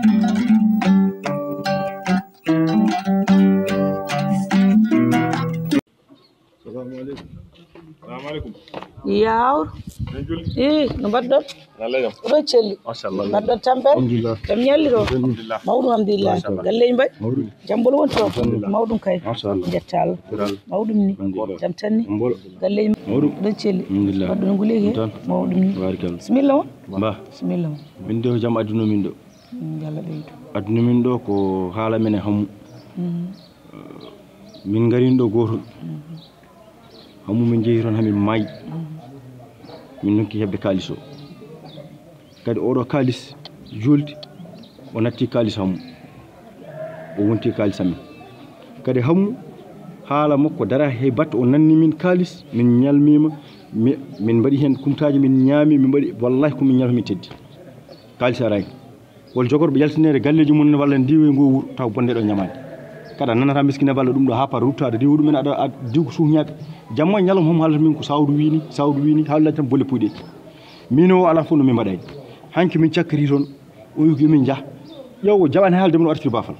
Assalamualaikum. Yawr. No mbaɗɗon? Ɗo celli. Mbaɗɗon tampere? Jam ñalliro? Mawɗum alhamdulillah. Galleji mbaɗi? Jambol woni toon? Mawɗum kay. Jetta Allah. Mawɗum ni? Jam tan ni? Galleji ɗo celli? Mbaɗɗon nguleyki he? Mawɗum ni? Bisimilla on? Bisimilla on. Min ɗo jam aduna min ɗo. Allah ɓeydu. Aduna min ɗo ko haala men e hammu. Min garin ɗo gotol. Hammu min jeehi toon hamin maayi. Min nokki heɓde kalis o. Kadi oɗo kalis julde o natti kalis hammu. O wonti kalis amin. Kadi hammu haala makko dara he batte o nanni min kalis min ñalmima min mbaɗi hen kumtaji min ñaami min mbaɗi wallahi ko min ñalmi min teddi. Kalis arani. Wol jogorɓe yaltinede galleji mum walla ndiwe ngo wuro taw bonde ɗo ñamade. Kada nanata miskine walla ɗum ɗo ha par ruttade diwu ɗumen aɗa diw suuñaɓe jamma ñalom hom haalata min ko sawdu wini haalata tan bolle puyɗe min o ala fof no min mbaɗani hanki min cakkiri toon o yugi min jah yow jaɓani haalde min o artiri bafal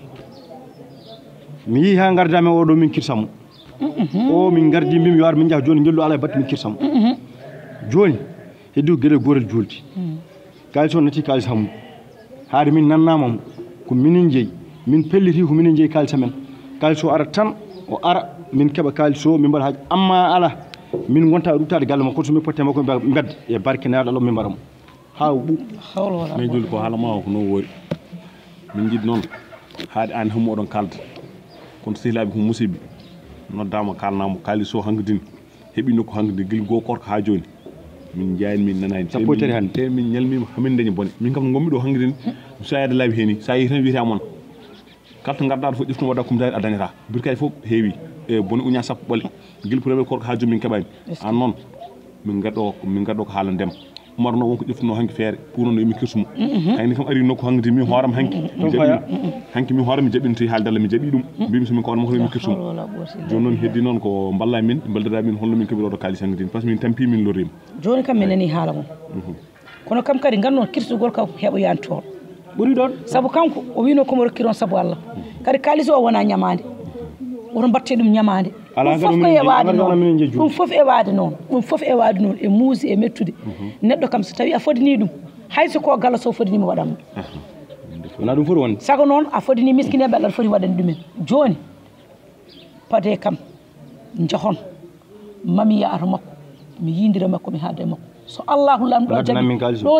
mi yi ha gardami oɗo min kirsamo o min gardi mbimi yo ar min jah joni jellu ala e batte min kirsamo joni heddi gueɗe gotel julde kalis o natti kalis hammu haade min nannamamo ko minin jeeyi min pelliti ko minen jeeyi kalis amen kalis o ara tan o ara min keɓa kalis o min mbaɗa haaji amma ala min gonta ruttade galle makko so min potte makko bedda e barke neɗɗo Allah min mbaɗamo ha ɓu min julde ko haala ma ko no wori min jiɗi noon haade an hammu oɗon kalda kono sehilaɓe ko musiɓe noddama kalnamo kalis o hankkadini heeɓi nokku hankkadi guila goo korka ha joni min jayani min nanani sappo e tati hande te min ñalmima hamin dañi bone min kam no gommi ɗo hankkadini so yade laabi heni sa yi tan wiyete amon kalto gardaɗo fof ƴeftum waɗa kumtade a dañata birkay fof heewi e bone uña sappo ɓole guila premier korko ha joni min keɓani an noon min gaɗɗo ko haala ndema Umar no wonko ƴeftuno hanki feere pour no emi kirsumo hayni kam ari nokku hanki min hooram hanki min hooram mi jaɓinto haalde Allah mi jaɓi ɗum mbimi somin kawno makko mi kirsumo joni noon heddi noon ko balla min baldata min holno min keɓiroɗo kalis hanki par ce que min tampi min lorima joni kam min nani haala mum kono kam kadi ganduɗon kirsugol kam heɓoyani toon ɓuri ɗon saabu kanko o wino komo rokki ɗon saabu Allah kadi kalis o wona ñamade woto mbatte ɗum ñamade ɗum fof ko ewade noon ɗum fof ewade noon ɗum fof ewade noon e muusi e mettude neɗɗo kam so tawi a fodini ɗum hayso ko galla so fodinimo waɗanmo wona ɗum foti wonde sago noon a fodini miskineɓe Allah aɗa foti waɗani ɗumen joni pade kam jahon mami yaata makko mi yindira makko mi haada e makko so Allahu lamɗo jaɓi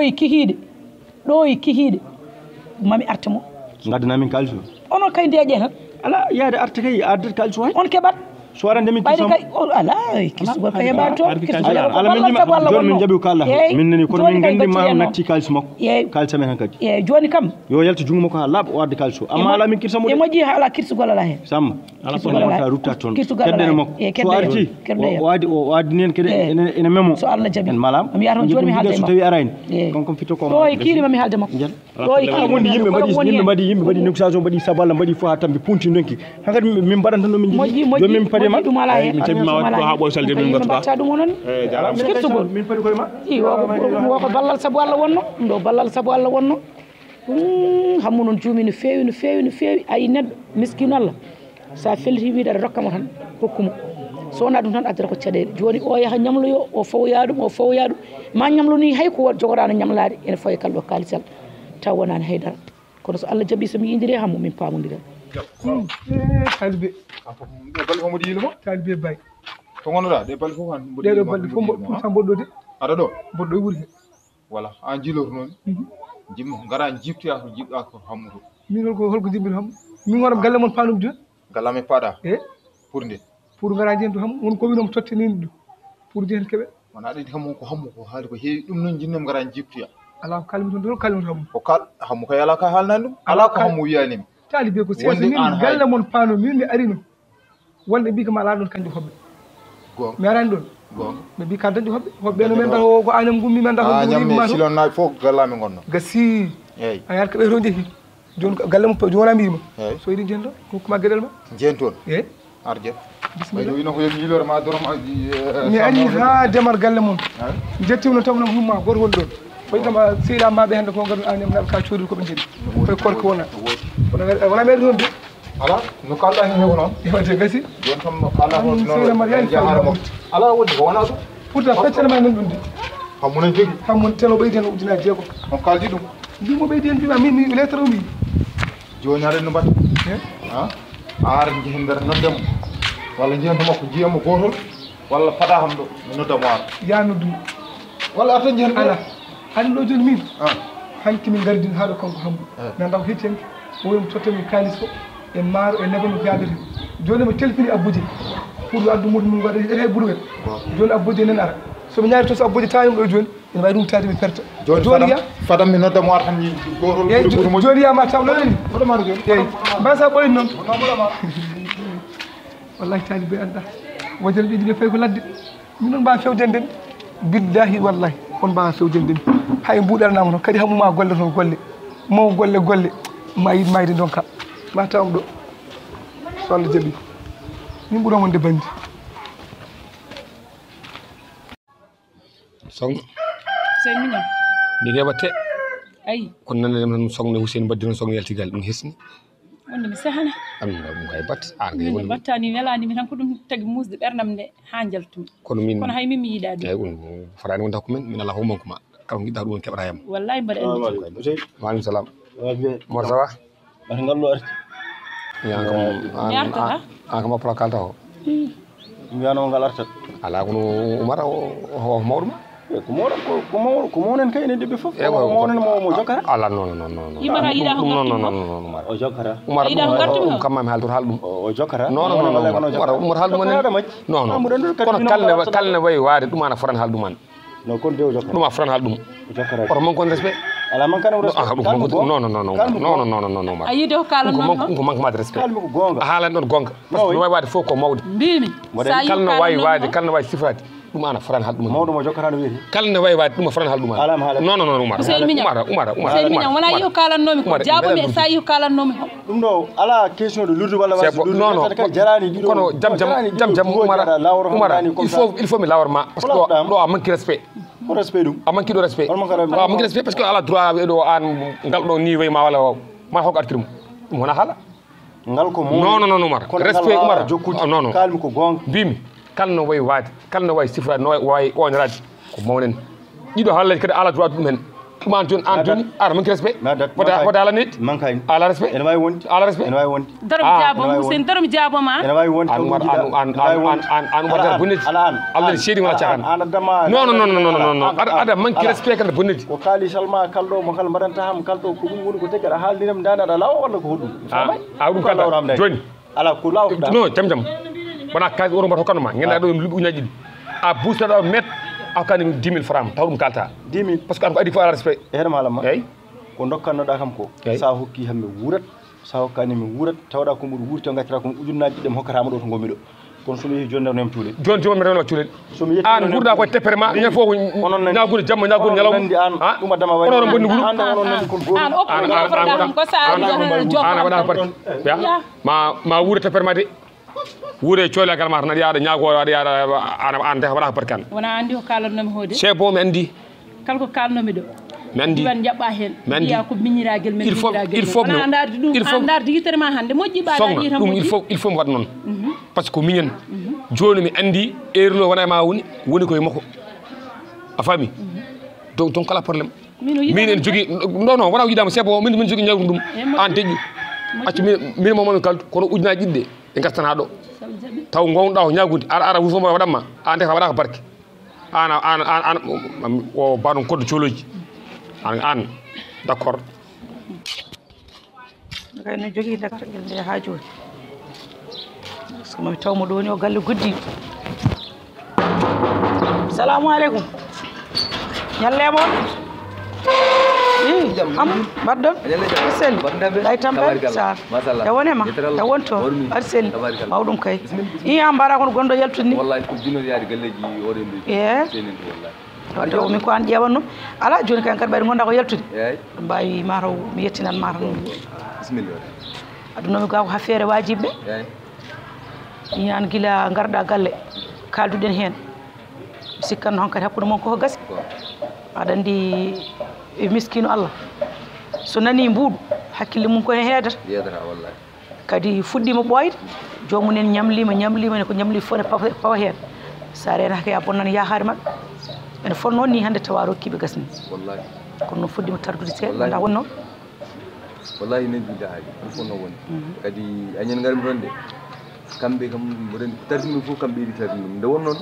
ɗo e kihiɗe mami arte mo gaddana min kalis o onon kay ndeeƴe tan ala yaade arte kay addat kalis o hay on keɓat so arande min ɓayde kay ala kisugol kay heɓani toon ala joni min jaɓi ko Allah min nani kono min gandi ma natti kalis makko kalis amen han kadi eyyi joni kam yo yalta jungo makko ha laaɓa o adda kalis o amma ala min kirsamo e moƴƴi ala kirsugol ala hen samma ala so wonta rutta toon keddene makko so arti o addi nen kede ene memo so Allah jaɓi en malam mi yaata joni mi haalde so tawi arani konko fito ko ɗo e kiirima mi haalde makko ɗo e kiirima yimɓe mbaɗi négociation mbaɗi sabu Allah mbaɗi fo ha tan ɓe punti donki hankadi min mbaɗan tan ɗo min jiɗi joni min pade ma ɗum ala hen ha ɓoy salde min gatta ɗum onon kirsugol min padi koye ma i woko ballal saabu Allah wonno ɗum ɗo ballal saabu Allah wonno hammu noon juumi no feewi no feewi no feewi ayi neɗɗo miskino Allah sa felliti wiide aɗa rokkamo tan hokkumo so wona ɗum tan addata ko caɗele joni o yaaha ñamloyo o fawoya ɗum ma ñamloni hay ko jogorano ñamlade ene fawi kalɗo kalisal taw wonani haydara kono so Allah jaaɓi somi yindiri hammu min pamodiren talibé balɗe fof mboɗo yiiluma talibé bay to gonnoɗa ɗe balɗe fof han ɗeɗo balɗe fof sa mboɗɗo de aɗa ɗo mboɗɗo e wuuri he voilà an jiiloto noon jimmo gara jiptoya ko jiɗɗa ko hammu to min holko jibbito hammu min waɗam galle moon panum de gallame paɗa e pour nde pour gara jeen to hammu won ko winoma tottanini ɗum pour jeen keɓe wona aɗa kam ko hammu ko haali ko heewi ɗum noon jinnem gara jiptoya ala ko kalmi toon ɗo kalmi hammu ko kal hammu kay ala ka haalnani ɗum ala ko hammu wiyanimi talibé ko sesa min galle moon pano min mi arino wonɓe mbi ko ma ala ɗon kanƴe hoɓɓe gonga mi arani ɗon gonga ɓe mbi ka dañƴe hoɓɓe no men da ko añam gummi men da ñamme silonnaɓe fof gallame gonno gasi eyyi a yahat ko ɓeyto jeehi joni galle mo joni wona mbiyima so yiɗi jeen ɗo hokkuma gueɗel ma jeen toon eyyi arje ɓayde wino ko yomi yilorema dorom mi ani ha demal galle moon jettima no tawno humma goto woni ɗon koy kama seyda maɓe hannde ko ngadu anem naɓe ka coodiri koɓe jeeɗi koye korka wona wona meɗe toon de ala no kalɗa ni heɓo noon iwate gasi joni tan no kalɗa seyda mariani ala woni ko wona ɗum pourtant feccere ma nan ɗum de hammunen jogui hammon teno ɓeydi hen ujunaji jeegom on kaldi ɗum mbimo ɓeydi hen mbima min lettre o mbi joni haɗen no mbaɗi a ara jehen nder noddemo walla jehen to makko jiyamo gotol walla paɗa kam ɗo mi noddamo ara ya noddu walla arta jehen ala haɗum ɗo joni min hanki min gardin haɗo kanko hambo nandaw hettenke o woni tottami kalis fo e maaro e nebam ko yaadata joni mi telfini abboudi pour addu muɗum mum waɗa ete ɓuurwel joni abboudi nen ara somi ñaari to so abboudi tawima ɗo joni ene wawi ɗum tade mi perta joni ya fadam mi noddamo ara tan gotol eyyi joni yama tawɗoneni hoɗomaro joni eyyi mbasa ɓoyni noon wallahi talibe anda wojere ɓiɗi ɓe fayi ko ladde min noon mbawa fewden nden billahi wallahi on mbawa fewden nden hay mbuɗaranama toon kadi hammuma golle toon golle maw golle ma yiɗ mayde donka ma tawam ɗo so Allah jaaɓi min ɓuuran wonde bandi song sey miñam mi heɓate ayi kono nananema tan songne Hussein baddi noon songne yaltigal ɗum hesni wonde mi sehana ɗum kay batte an kay min battani welanimi tan ko ɗum tagi musde ɓerdam nde ha jaltumi kono min kono hay min mi yiiɗa ɗum eyyi ɗum fotani wonde hakkumen min ala fof manque ma kala ko jiɗɗa ɗum keɓata yam wallahi mbaɗa andi waaleykum salam mor ça va ata ngallo arti an kam appala kalta o mbiyano ngal artat ala kono Oumar o mawɗo ma ko mawnen kay enen ɗiɓɓe fof mawnen mo jokkata ala non Ibara yiɗa ko non Oumar o jokkata Oumar ɗum kam mami haaltor haal ɗum o jokkata non Oumar haal ɗum non kono kalne wayi waade ɗum ana forani haal ɗum an non kon de o jokkata ɗum a forani haal ɗum oto manque on respect ala man kana respect non Oumar a yiide ko kalan ɗum ko manque ma de respect kalmi ko gonga a haalani ɗon gonga par ce que ɗum wawi waade fof ko mawde mbimi kalno wawi waade kalno wawi sifrade ɗum ana forani haal ɗum mawɗo mo jokkata no wiiti kalne wawi waade ɗum a forani haal ɗum an non Oumar Seydi Mignam wona yi ko kalannomi ko jaabomi e sa yi ko kalannomi ko ɗum ɗo ala question de lurde walla non jarani ɗiɗo kono jam Oumar il faut mi lawarma par ce que ɗo a manque respect ko respect ɗum a manque ɗo respect a manque respect par ce que ala droit ɗo an ngal ɗo ni wayma walla ma hoko artirmo ɗum wona haala ngal ko non Oumar respect Oumar non kalmi ko gonga mbimi kala no wayi waade kala no wayi sifrade no wayi oñorade ko mawnen ɗiɗo haalaji kadi ala droit ɗum hen ɗum an joni ara manque respect wode ala nit mankani ala respect ene wawi wonde ala respect ene wawi wonde daromi jaaboma Hussein daromi jaaboma ene wawi wonde an Oumar dara bonneti Allah ne seedi wona cakan non aɗa manque respect kada bonneti ko kaali salma kalɗo mo kala mbaɗanta ham kalɗo ko ɗum woni ko tagi aɗa haalniram dani aɗa lawa walla ko hoɗum ɗum kalɗa joni ala ko lawɗa non jam wona kalis oɗo mbaɗa hokkatnoma ganduɗa ɗo liɓi uñaji ɗiɗi a busnaɗa net a hokkani 10 000 francs taw ɗum kalta 10 000 par ce que an ko adi fof ala respect heɗema alama eyyi ko dokkannoɗa kam ko sa hokki hammi wurat sa hokkani mi wurat tawɗa ko mbuɗo wurti o gaccata ko ujunnaji ɗiɗi mi hokkatama ɗo to gomi ɗo kono somi yeehi joni ndewnemi cuuɗe joni mi rewno cuuɗe an ɓurɗa koye teppere ma ñen fof ñagude jamma ñagude ñalawma ɗum addama wayi onon bonni wuuro an waɗa parti ma wuure teppere ma de wuure coylagal ma tan aɗa yaada ñaago aɗa yaada an de waɗa ko parti kan wona andi ko kalannomi hode c'est bon mi andi kala ko kalnomi ɗo mi andi diwan jaɓɓa hen wiya ko miñiragel men il faut andarde ɗum andarde yitere ma hande moƴƴi ɓaɗaɗi tan ɗum il faut mi waɗa noon par ce que ko miñen joni mi andi erlo wona e ma woni koye makko a faami donc kala probléme min en jogui non wona yiɗama c'est bon min jogui ñawru ɗum an deƴƴu accu min momomin kaldu kono ujunaji ɗiɗɗe ɗe gartana ɗo taw gonɗa ko ñagude ara wusomo waɗanma an de ka waɗa ko barke an o baɗon koddo coloji an d' accord kayno jogui daktagal nde ha joni par ce que mami tawmo ɗo woni o galle guddiɗo salamu aleykum ñallemo am mbaɗɗon aɗa selli ɗay tampere sar e wonema e wonto aɗa selli mawɗum kay a mbaɗa kono gonɗo yaltude ni wallahi ko jinnoɗo yaade galleji oɗen ɗo wadde o min ko an ƴewanno ala joni kayen kadi ɓayde gonɗa ko yaltude eyyi ɗum mbawi mataw mi yettinan mataw bisimilla adunomi ga ko ha feere wajiɓe eyyi an guila garɗa galle kalduɗen hen mi sikkanno on kadi hakkude moon koko gasi aɗa andi miskino Allah so nani mbuuɗu hakkille mum koye heedata wallahi kadi fuɗɗima ɓoyde jomumen ñamlima ne ko ñamli fof ne pawa heen sa renaka ya bonnan yahare mabɓe ene fonno ni hande tawa rokkiɓe gasni wallahi kono noon fuɗɗima tardude seeɗa nda wonno wallahi ne jiida haaji ɗum fof no woni kadi añen garmi toon de kamɓe kam mboɗen tardini fof kamɓe yiɗi tardini ɗum nde won noon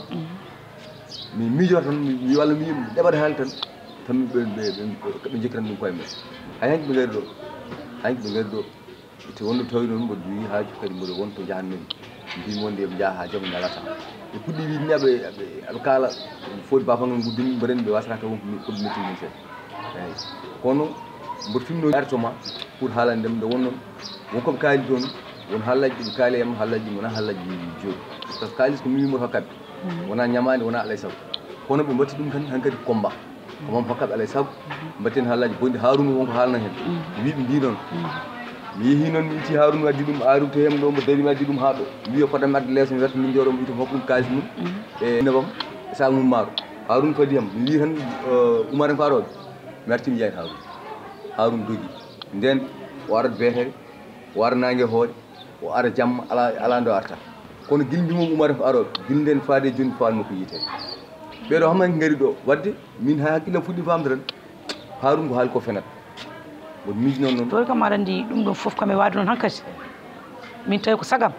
mi miijoto tan mi walla mi ɗeɓata haali tan ɓe jokkiran ɗum koye men hay hanki ɓe ngari ɗo te wonɗo tawi noon mboɗo joyi haaju kadi mboɗo wonto jahannomi mbimi wonde eɓe jaaha ha jam ngalata ɓe puɗɗi wiide ni aɓe kaala foti bafangal guddumi mboɗen ɓe wasata wonko koɗo métti min seeɗa eyi kono mboɗo fimno artoma pour haalande ndem nde won noon wonkoɓe kaali toon won haallaji ɗiɓe kaali yam haallaji ɗi wona haallaji jooɗi par ce que kaalis ko mimimo hokkaɓe wona ñamade wona alay saago kono ɓe mbatti ɗum tan hankkadi combat komam hokkaɓe alay saago mbatten haallaji bonɗi Haruna wonko haalna hen wiiɓe mbi noon mi yeehi noon mi itti Haruna waddi ɗum arum to hem ɗo mbo dari mi waddi ɗum ha ɗo mi wiya kodam adde leeso mi werta min jooɗo mi wiyta hokka ɗum kalis mum e nebam e sac mum maaro Haruna fadi ham mi wi tan Oumar en faroɓe mi arti mi yeyat Haruna dogi nden o arat beetere o ara nangue hoore o ara jamma ala ndo arta kono guilbi mum Oumar en aroɓe guilden faade joni falno ko yitede ɓeɗo hamaki gari ɗo wadde min ha hakkillam fuɗɗi famde tan Haruna ko haali ko fenat mboɗo miiji noon noon ɗo kam aɗa andi ɗum ɗon foof kam e waade noon hankkadi min tawi ko sagam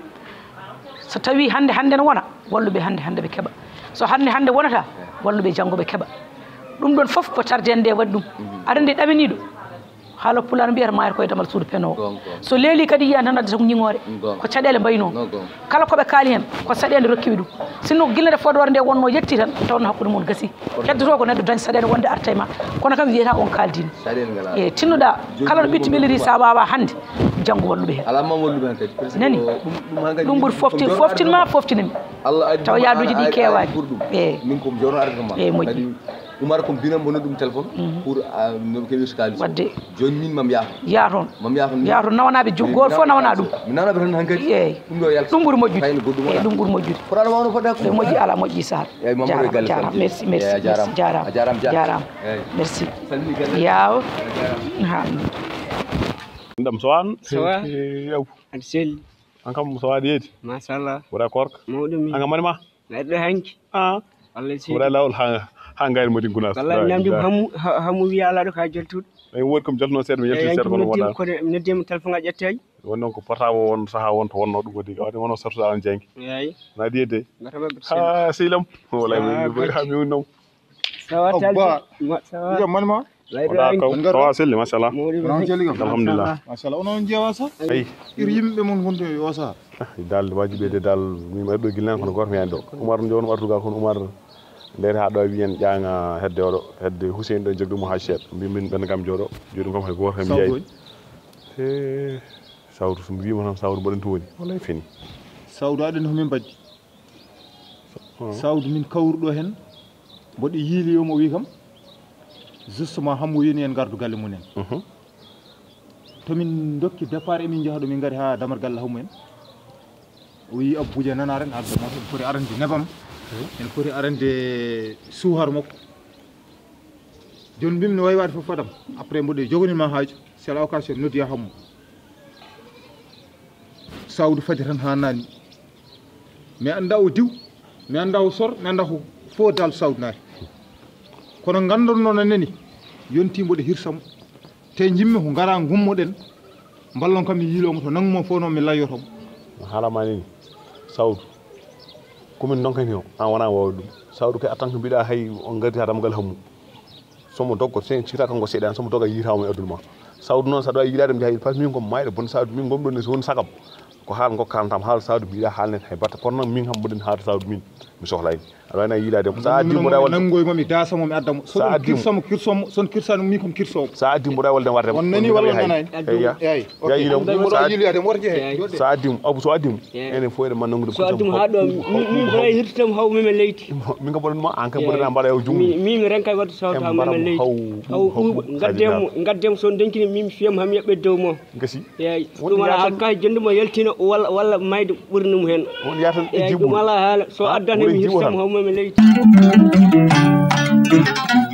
so tawi hande ne wona walluɓe hande ɓe keeɓa so hande wonata walluɓe janggo ɓe keeɓa ɗum ɗon foof ko tardede nde waɗi ɗum aɗa andi ɗaminiɗo haala pulano mbiyata mayata koye damal suudu penowo so leeli kadi yiyan tan addata ko ñiŋore ko caɗele mbayno kala koɓe kaali hen ko saɗede rokkiɓe ɗum sinno guilnede fodore nde wonno yetti tan tawno hakkude mum gasi heddoto ko neɗɗo daña saɗede wonde arta e ma kono kam wiyata on kaaldino e tinnoɗa kala ɗo ɓitti ɓelliri sa wawa hande janggo walluɓe hen alama walluɓe hen kadi nani ɗum ɓuuri foftinma foftinami taw yaaduji ɗi keewani min komi jawno ardema e moƴƴi Oumar kom binam bono ɗum téléphone pour noɓe keeɓi so kalis wadde joni min mam yaha toon nawanaɓe goto fof nawana ɗum mi nanaɓe tan hankkadi eyyi ɗum ɗo yalta ɗum ɓuuri moƴƴude hayno goɗɗum eyyi ɗum ɓuuri moƴƴude fotaɗo wawno fodde hakkude moƴƴi ala moƴƴi sahar eyyi Mamadou galle jarama merci jarama merci yaw ndam sowan yaw aɗa selli an kam so waɗi yeedi machallah wora korka mawɗum anga mani ma neɗɗo hanki Allah selli wora lawol ha ngayri modi gunas wallahi namdi hamu wiya ala ɗo ka jaltuɗo ay wodi kom jaltuno seeɗa mi yalti seeɗa kono wona ko neddima téléphone a ƴettaji won noon ko portable won saha wonto wonno ɗum kadi wadi wono sartuɗa an jengi eyi na ɗi yedde ha sehlam wallahi mi woni noon sawa manma sawa selli machallah alhamdulillah machallah onon jeewa sa ayi ir yimɓe mon gonto yo sa dal wajiɓede dal min ari ɗo guillen kono goto mi hen ɗo Oumar joni artugal kono Oumar nder ha ɗo wiyen ƴaŋa hedde oɗo hedde Hussein ɗo jogɗumo ha seeɗa mbimin ɓen kam jooɗo joni kam hay goto mi yeyi e sawru so mi wima tan sawru mboɗen to woni wallahi fini sawdu aɗen homin baddi sawdu min kawruɗo hen mboɗo yiiliyomo wi kam justement hammo wini en gardu galle mumen tomin dokki départ emin jaha ɗo min gari ha damar galle hammo en o wi abbouje nanaren haaldema en poti arande nebam en poti arande suuhar makko joni mbimi no wawi wade fof fadam après mboɗo jogonima haaju c'est l'occasion noddiya hammo sawdu fadi tan ha nani mi anda o diw mi anda o sor mi anda ko fo dal sawdu naati kono gandonno no nani yonti mboɗo hirsamo te jimmi ko gara gummoɗen ballon kam mi yiilomo to nangumo fof noon mi layyotomo haalama nini sawdu komin donkani o an wona wawde ɗum sawdu kay attan ko mbiɗa hay on gardi ha damgal hammu somo doggo cikta kanko seeɗani somo dogga yiitama e aduna ma sawdu noon saɗa wawi yiilade mi jaha par ce que min komi mayɗo bon sawdu min gomɗon ne so woni sagam ko haal gokkantam haal sawdu mbiɗa haalnet hay batta kono noon min kam mboɗen haata sawdu min mi sohlani aɗa wayna yiilade sa addi mboɗa walde nangoy mami dasamo mi addamo so kirsamo kirsomo son kirsano min kom kirsomo sa addi mboɗa walde warde on nani walla nanani eya ya yiilom sa yiilade warje he sa addim abu so addim enen fo eden man nangude so addum ha ɗo min mbaɗa hirtam haw mimen leydi min kam mboɗen ma an kam mboɗena mbaɗa e jungo min renkay wadde sawta mimen leydi haw ɓuuɓa gaddemo son denkini min fiyam ham yeɓɓe dow mo gasi eyi ɗum ala hakka jonduma yaltina walla mayde ɓurnimo hen on yatan e ɗum ala haala so addani mi hirtam haw mimen leydi